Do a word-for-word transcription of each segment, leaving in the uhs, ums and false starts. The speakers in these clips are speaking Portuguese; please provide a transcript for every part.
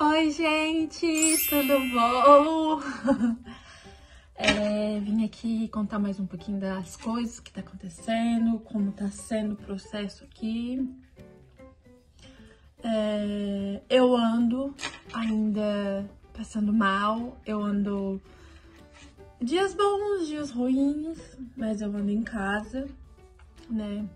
Oi, gente, tudo bom? É, vim aqui contar mais um pouquinho das coisas que tá acontecendo, como tá sendo o processo aqui. É, eu ando ainda passando mal, eu ando dias bons, dias ruins, mas eu ando em casa, né?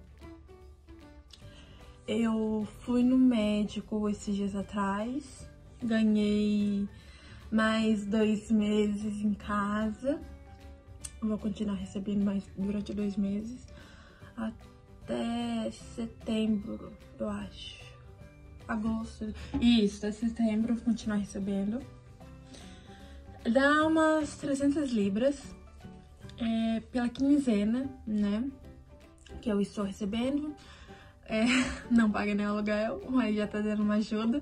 Eu fui no médico esses dias atrás, ganhei mais dois meses em casa. Vou continuar recebendo mais durante dois meses, até setembro, eu acho. Agosto. Isso, até setembro eu vou continuar recebendo. Dá umas trezentas libras é, pela quinzena, né? Que eu estou recebendo. É, não paga nem aluguel, mas já tá dando uma ajuda.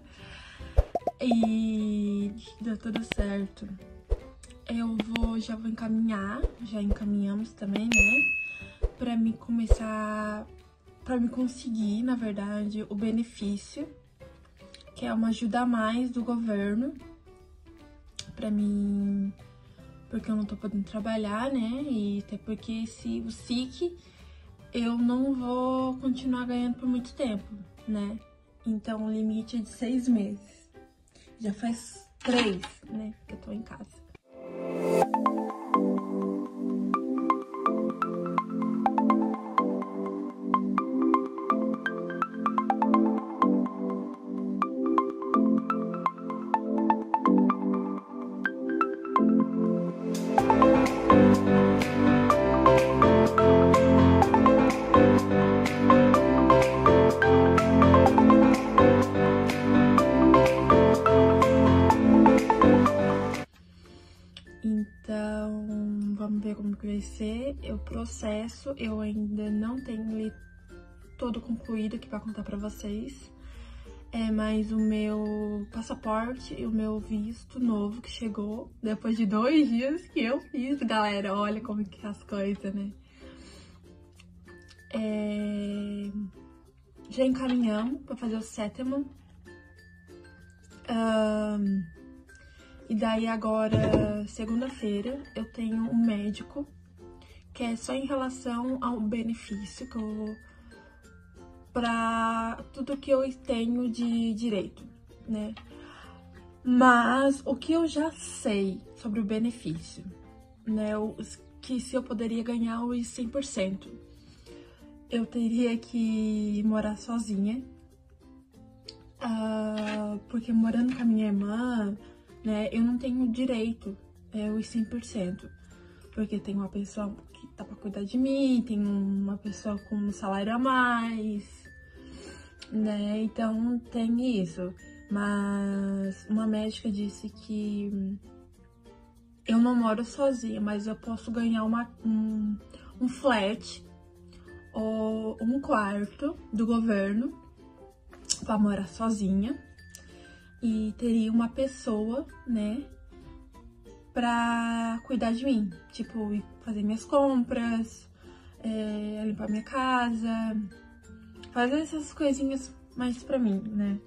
E deu tudo certo. Eu vou, já vou encaminhar, já encaminhamos também, né? Pra me começar, pra me conseguir, na verdade, o benefício, que é uma ajuda a mais do governo, pra mim, porque eu não tô podendo trabalhar, né? E até porque se o S I C, eu não vou continuar ganhando por muito tempo, né? Então o limite é de seis meses. Já faz três, né, que eu tô em casa. Então, vamos ver como que vai ser. Eu processo, eu ainda não tenho ele todo concluído aqui pra contar pra vocês. É, mas o meu passaporte e o meu visto novo que chegou depois de dois dias que eu fiz, galera. Olha como que é as coisas, né? É, já encaminhamos pra fazer o sétimo. Um, E daí agora, segunda-feira, eu tenho um médico, que é só em relação ao benefício, que eu, pra tudo que eu tenho de direito, né? Mas o que eu já sei sobre o benefício, né? O, que se eu poderia ganhar os cem por cento, eu teria que morar sozinha, uh, porque morando com a minha irmã, né, eu não tenho direito é, os cem por cento, porque tem uma pessoa que tá pra cuidar de mim, tem uma pessoa com um salário a mais, né, então tem isso. Mas uma médica disse que eu não moro sozinha, mas eu posso ganhar uma, um, um flat ou um quarto do governo pra morar sozinha. E teria uma pessoa, né, pra cuidar de mim. Tipo, ir fazer minhas compras, é, limpar minha casa, fazer essas coisinhas mais pra mim, né.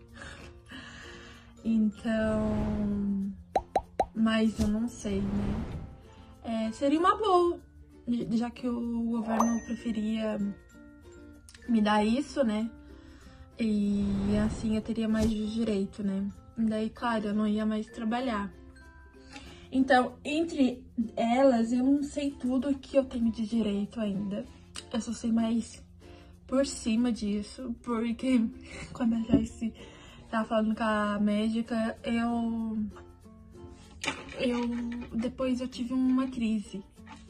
Então, mas eu não sei, né. É, seria uma boa, já que o governo preferia me dar isso, né. E assim eu teria mais direito, né. Daí, claro, eu não ia mais trabalhar. Então, entre elas, eu não sei tudo que eu tenho de direito ainda. Eu só sei mais por cima disso, porque quando a Joyce tava falando com a médica, eu... eu depois eu tive uma crise.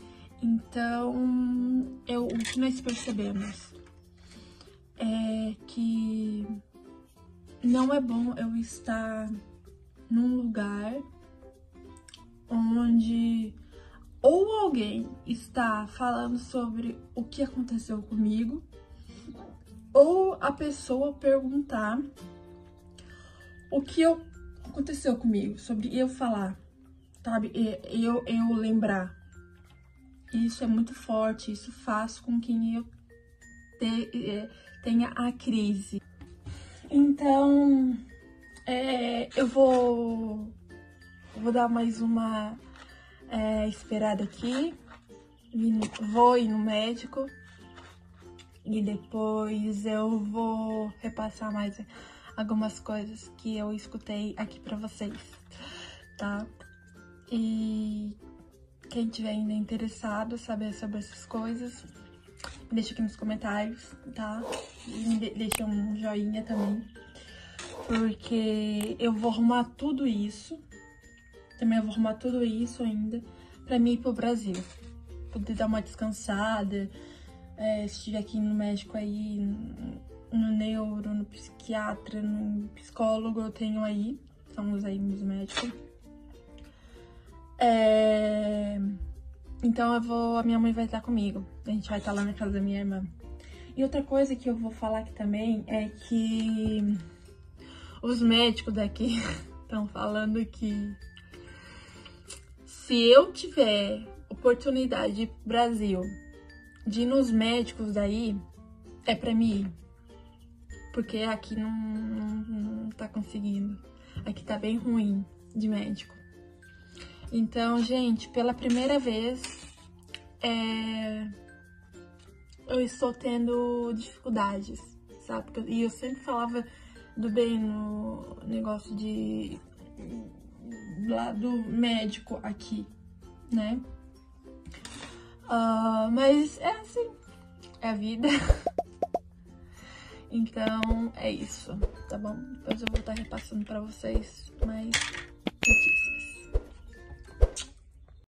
Então, eu, o que nós percebemos é que não é bom eu estar num lugar onde ou alguém está falando sobre o que aconteceu comigo, ou a pessoa perguntar o que eu, aconteceu comigo, sobre eu falar, sabe? Eu, eu lembrar. Isso é muito forte, isso faz com que eu te, tenha a crise. Então, É, eu vou, vou dar mais uma é, esperada aqui. Vou ir no médico. E depois eu vou repassar mais algumas coisas que eu escutei aqui pra vocês, tá? E quem tiver ainda interessado saber sobre essas coisas, deixa aqui nos comentários, tá? E deixa um joinha também, porque eu vou arrumar tudo isso, também eu vou arrumar tudo isso ainda pra mim ir pro Brasil, poder dar uma descansada. É, se estiver aqui no médico aí, no neuro, no psiquiatra, no psicólogo, eu tenho aí, são os aí meus médicos. É, então eu vou, a minha mãe vai estar comigo, a gente vai estar lá na casa da minha irmã. E outra coisa que eu vou falar aqui também é que os médicos daqui estão falando que se eu tiver oportunidade de ir pro Brasil, de ir nos médicos daí, é pra mim ir. Porque aqui não, não, não tá conseguindo. Aqui tá bem ruim de médico. Então, gente, pela primeira vez, é, eu estou tendo dificuldades, sabe? E eu sempre falava do bem no negócio de lá do médico aqui, né? Uh, mas é assim, é a vida. Então é isso, tá bom? Depois eu vou estar repassando pra vocês, mas